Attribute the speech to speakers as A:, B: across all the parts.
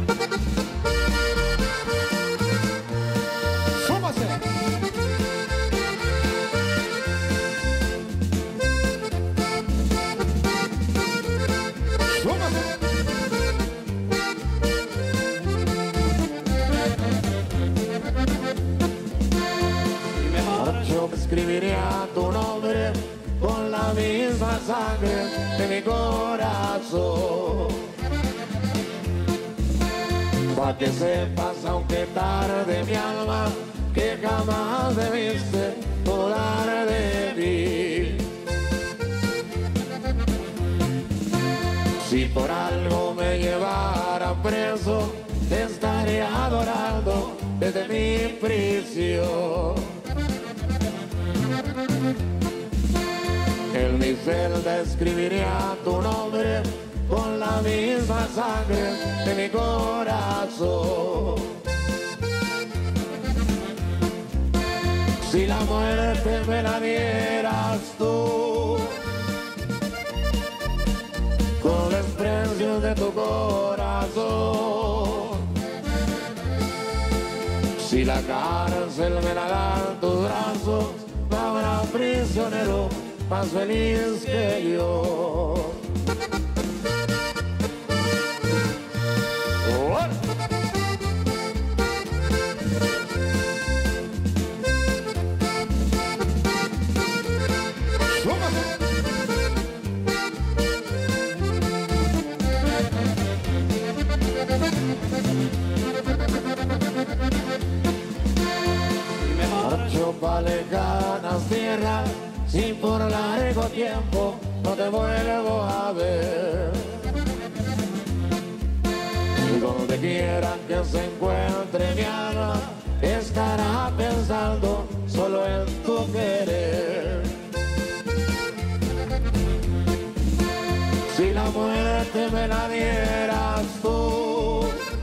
A: Súbase. Súbase.
B: Yo escribiría tu nombre con la misma sangre de mi corazón, pa' que sepas, aunque tarde, mi alma, que jamás debiste dudar de mí. Si por algo me llevara preso, te estaría adorando desde mi prisión. En mi celda escribiría tu nombre con la misma sangre de mi corazón. Si la muerte me la dieras tú, con desprecio de tu corazón. Si la cárcel me la dan tus brazos, no habrá prisionero más feliz que yo. Marcho pa' lejanas tierras, si por largo tiempo no te vuelvo a ver. Y donde quiera que se encuentre mi alma, estará pensando solo en tu querer. Si la muerte me la dieras tú,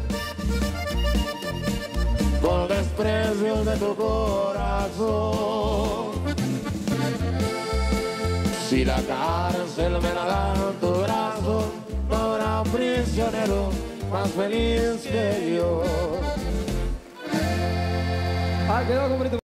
B: con desprecio de tu corazón. Si la cárcel me la dan tus brazos, no habrá prisionero más feliz que yo.
A: Ah, quedó como bonito.